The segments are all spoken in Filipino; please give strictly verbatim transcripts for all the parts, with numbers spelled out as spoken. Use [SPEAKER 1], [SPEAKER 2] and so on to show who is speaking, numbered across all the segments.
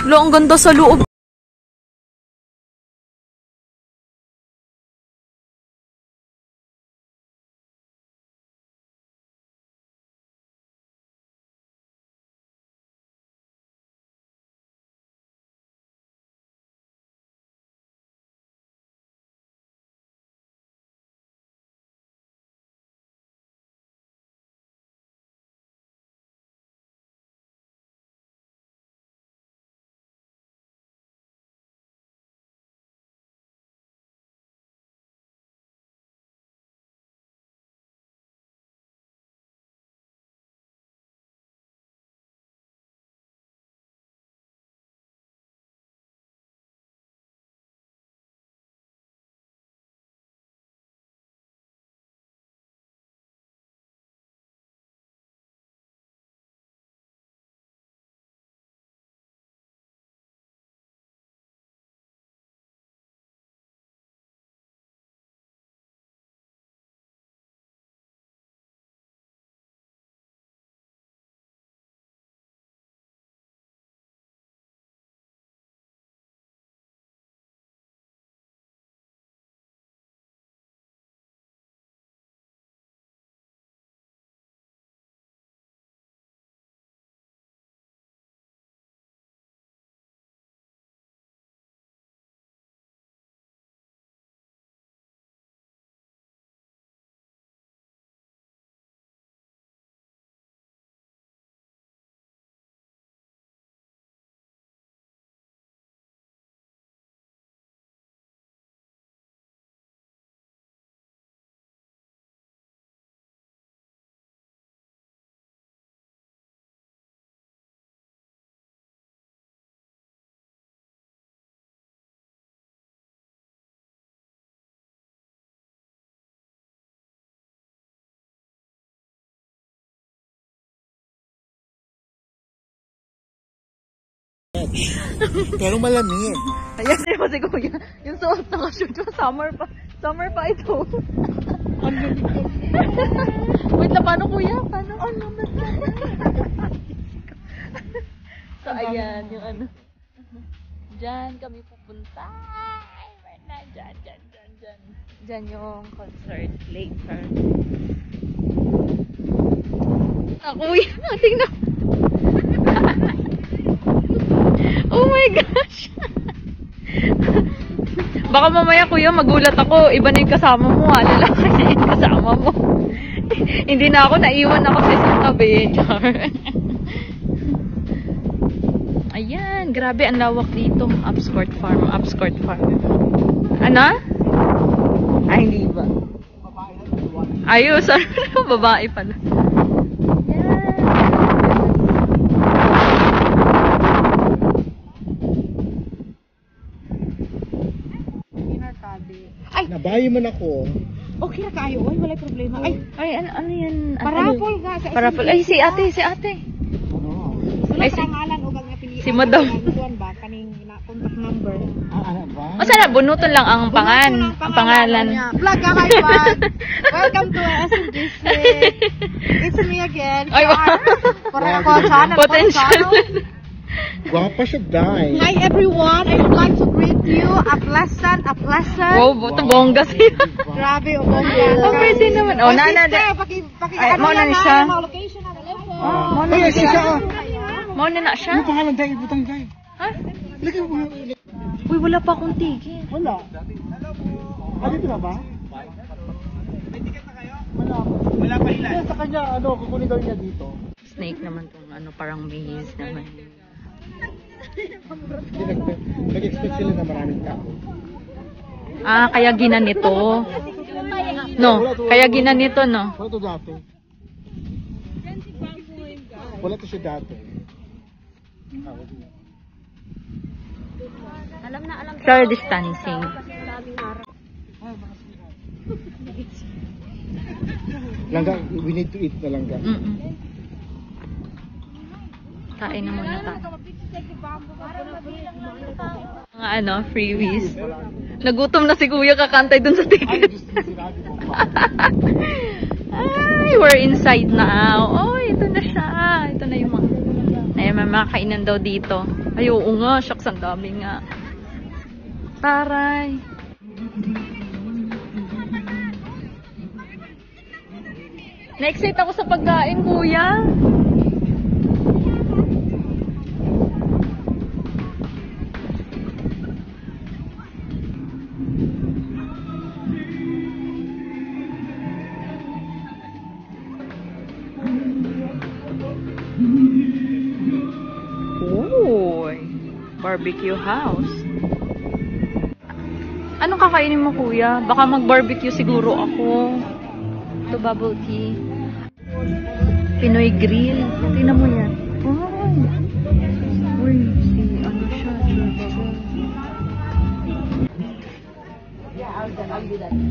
[SPEAKER 1] Lo, ang ganda sa loob.
[SPEAKER 2] Pero malamig.
[SPEAKER 1] Ayan, di ba si Kuya? Yung suot na ka-shoot mo, summer pa. Summer pa ito. Wait na, paano Kuya? Paano? Oh, naman ka. So, ayan, yung ano. Diyan kami pupunta. Diyan, diyan, diyan, diyan. Diyan yung concert later. Ah, Kuya, tingnan. Oh my gosh! Baka mamaya Kuya magulat ako, iba na yung kasama mo ha, lalaki na yung kasama mo. Hindi na ako, naiwan ako sa isang tabi. Ayan, grabe ang lawak dito. Upscourt Farm, Upscourt Farm. Ano? Ay, hindi ba? Ayos, babae pala.
[SPEAKER 2] Ay, nabayo man ako.
[SPEAKER 3] Okay na kayo, oy, wala problema. Ay,
[SPEAKER 1] Ay, ano, ano yan?
[SPEAKER 3] parapol nga. Sa
[SPEAKER 1] Parapol. Ay, si ate, si ate.
[SPEAKER 3] Wala
[SPEAKER 1] Ay, si-
[SPEAKER 3] pangalan o bang napilihan.
[SPEAKER 1] si Madam.
[SPEAKER 3] Kuan ba kaning na contact number.
[SPEAKER 2] Ah, ano ba?
[SPEAKER 1] O sana, bunuton lang ang pangan. Ang pangalan.
[SPEAKER 3] Vlog ka kay Bad. Welcome to S M G C. It's me again.
[SPEAKER 1] Ay, wow.
[SPEAKER 3] Para ako channel.
[SPEAKER 1] Potential.
[SPEAKER 2] Gwapa siya, dai.
[SPEAKER 3] Hi everyone, I would like to greet you a pleasant, a pleasant.
[SPEAKER 1] Wow, buto bongga siya.
[SPEAKER 3] Grabe, o bongga.
[SPEAKER 1] Ang pretty naman. Oh, nana.
[SPEAKER 3] Paki, paki,
[SPEAKER 1] Ay,
[SPEAKER 3] ano
[SPEAKER 1] mo na
[SPEAKER 3] yan,
[SPEAKER 1] ni
[SPEAKER 3] ha?
[SPEAKER 1] siya.
[SPEAKER 3] Yung mga location na telephone.
[SPEAKER 1] Mo na
[SPEAKER 2] Ay,
[SPEAKER 1] na
[SPEAKER 2] siya siya.
[SPEAKER 1] siya.
[SPEAKER 2] ah.
[SPEAKER 1] Mo na na siya.
[SPEAKER 2] Ano pangalan, dai? Ibutang, dai.
[SPEAKER 1] Ha?
[SPEAKER 2] Lagyan mo.
[SPEAKER 1] Uy, wala pa akong tigil.
[SPEAKER 2] Wala. Ah, dito na ba? Wala. Wala pa ilan. Sa kanya, ano, kukunin daw niya dito.
[SPEAKER 1] Snake naman tong ano, parang maze naman.
[SPEAKER 2] Hindi, nag- nag-expect sila na maraming tao.
[SPEAKER 1] Ah, kaya ginanito. No, kaya ginanito, no?
[SPEAKER 2] Wala to dati. Wala to siya dati. Ah, wala.
[SPEAKER 3] Alam na, alam.
[SPEAKER 1] Social distancing.
[SPEAKER 2] Langga, we need to eat na langga.
[SPEAKER 1] Mm-mm. Kain na muna tayo. Mga ano, freebies. Nagutom na si Kuya kakantay dun sa ticket. Ay, we're inside now. Oh, ito na siya. Ito na yung mga, ay, may mga kainan daw dito. Ay, oo nga. Shucks, ang dami nga. Taray. Na-excite ako sa pagkain, kuya. Oy, barbecue house. Anong kakainin mo, kuya? Baka mag-barbecue siguro ako. Ito, bubble tea. Pinoy grill. Tingnan mo yan. Oh. Uy, si ano siya, churro.
[SPEAKER 3] Yeah, I'll do, I'll do that.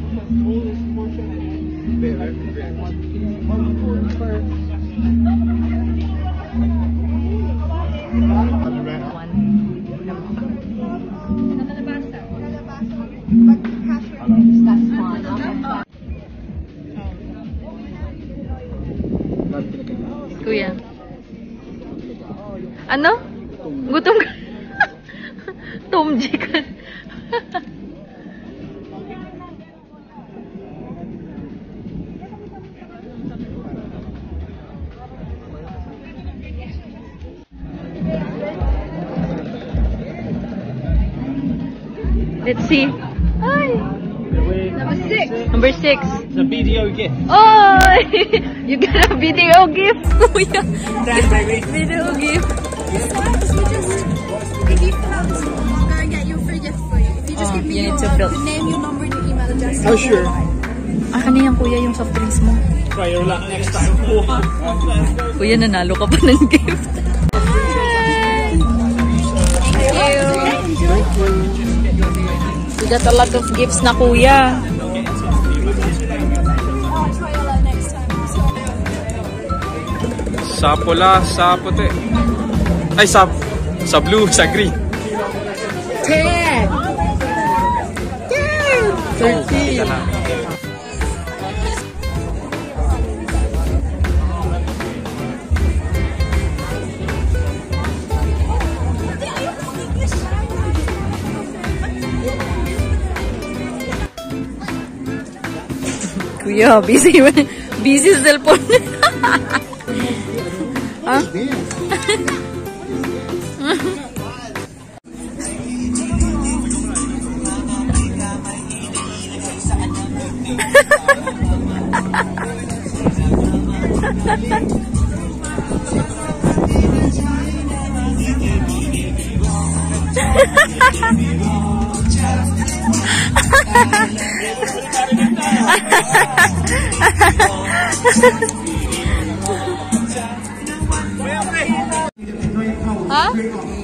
[SPEAKER 1] Kuya. Ano? Gutom ka? Tumji ka. Let's see. Hi. Number six. Number six.
[SPEAKER 2] It's a video gift.
[SPEAKER 1] Oh, you got a video gift, kuya. Video gift.
[SPEAKER 4] If you have this, we're gonna get you a free gift for you. If you just
[SPEAKER 1] Oh,
[SPEAKER 4] give me
[SPEAKER 1] you
[SPEAKER 4] your,
[SPEAKER 1] need to
[SPEAKER 4] uh,
[SPEAKER 1] fill.
[SPEAKER 4] your name, your number, and your email address.
[SPEAKER 2] Oh, sure.
[SPEAKER 1] Ah, ano yan, kuya, yung soft drinks mo?
[SPEAKER 2] Try your luck next time.
[SPEAKER 1] Kuya, nanalo ka pa ng gift. Thank you. We got a lot of gifts na, kuya.
[SPEAKER 4] I'll try your luck next time.
[SPEAKER 5] Sa pula, sa puti. Ay, sa, sa blue, sa green.
[SPEAKER 2] Ten! Ten! Thirteen!
[SPEAKER 5] Kita na.
[SPEAKER 1] Kuya, busy busy sa cellphone. Ha? Ha?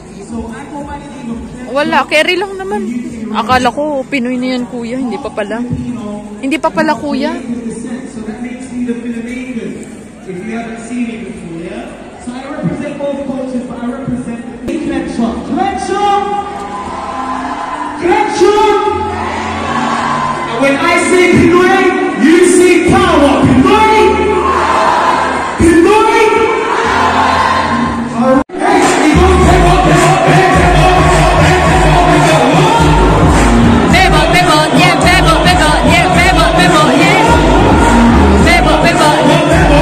[SPEAKER 1] Wala, carry lang naman. Akala ko Pinoy na yan, kuya. Hindi pa pala. Hindi pa pala, kuya.
[SPEAKER 6] When I say Pinoy, you say power. Pinoy! Pinoy! Hey, we go, pebo, pebo, pebo,
[SPEAKER 1] Bebo, bebo, yeah, bebo, bebo, yeah, bebo, bebo, yeah. Bebo, bebo, bebo.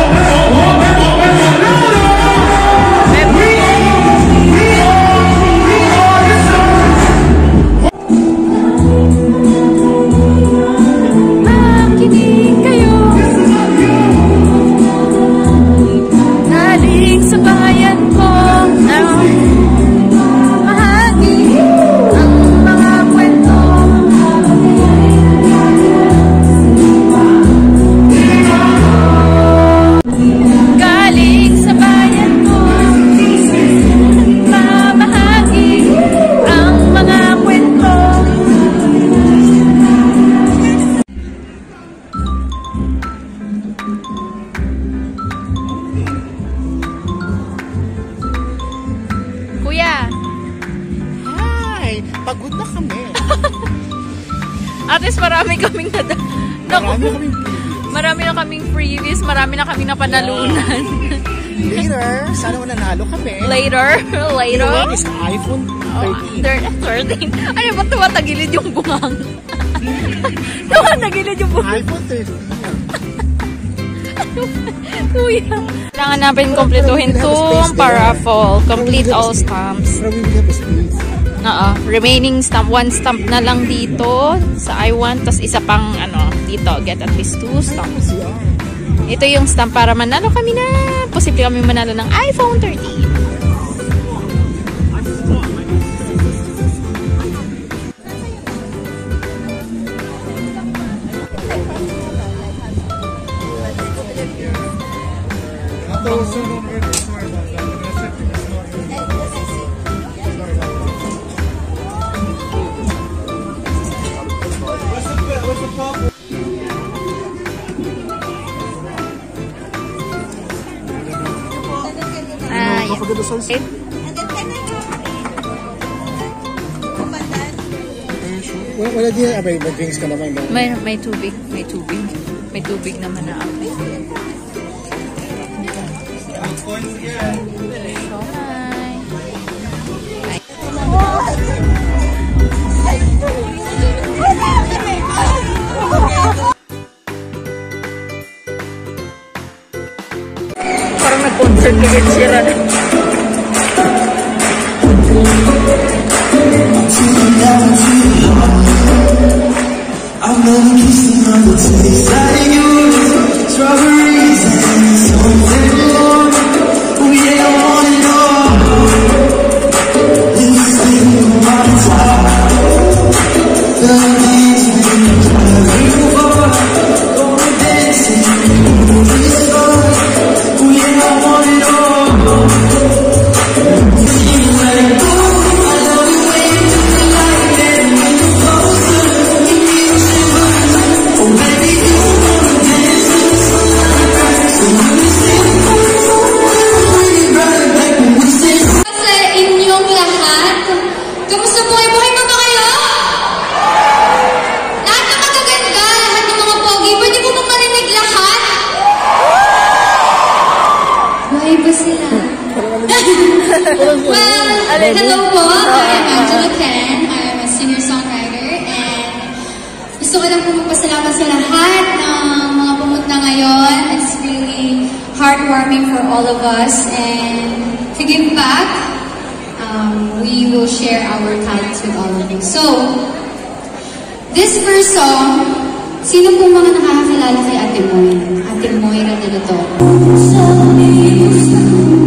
[SPEAKER 1] Makinig kayo. Galing sa bayan ko. Mahagi ang mga kwento. Galing sa bayan ko. Mamahagi ang mga kwento. Kuya,
[SPEAKER 2] Hi! Pagod na kami.
[SPEAKER 1] at least marami kaming nada.
[SPEAKER 2] Marami
[SPEAKER 1] Naku,
[SPEAKER 2] kaming
[SPEAKER 1] marami na kaming freebies, marami na kaming napanalunan.
[SPEAKER 2] Later, sana mananalo kami.
[SPEAKER 1] Later, later.
[SPEAKER 2] Yung one is iPhone thirteen.
[SPEAKER 1] Oh, thirteen. Ano ba tumatagilid yung bungang? Tumatagilid yung bungang.
[SPEAKER 2] iPhone thirteen.
[SPEAKER 1] Kuya. Kailangan natin kompletuhin itong paraffle. Complete all stamps.
[SPEAKER 2] Pero we will have a space.
[SPEAKER 1] Oo. Remaining stamp. One stamp na lang dito sa I want. Tapos isa pang ano dito. Get at least two stamps. Ito yung stamp para manalo kami na. Posible kami manalo ng iPhone thirteen. Ah, yes.
[SPEAKER 2] Kapag Wala, wala din yung abay, mag-drinks ka naman. Ba?
[SPEAKER 1] May, may tubig. May tubig. May tubig naman na ako. Parang nag-concert ka din siya.
[SPEAKER 7] I'm gonna kiss another taste like yours. Strawberries and something more. We ain't want it all. This thing on my top. The things we driving for. Gonna dance in this car. We ain't want it all. Feel like oh, I love the way you like it when you're closer. Oh baby, you wanna dance in the sunlight. So when we sing, we ride back when we sing.
[SPEAKER 8] Sa inyong lahat, kamusta buhay-buhay pa ba kayo? Lahat ng magaganda, lahat ng mga pogi, pwede mo bang marinig lahat? Buhay ba sila? Well, hello po, I'm Angela Ken. I'm a singer-songwriter and gusto ko lang po magpasalamat sa lahat ng mga pumunta ngayon. It's really heartwarming for all of us and to give back, um, we will share our talents with all of you. So, this first song, sino po mga nakakakilala kay Ate Moira? Ate Moira de la Torre.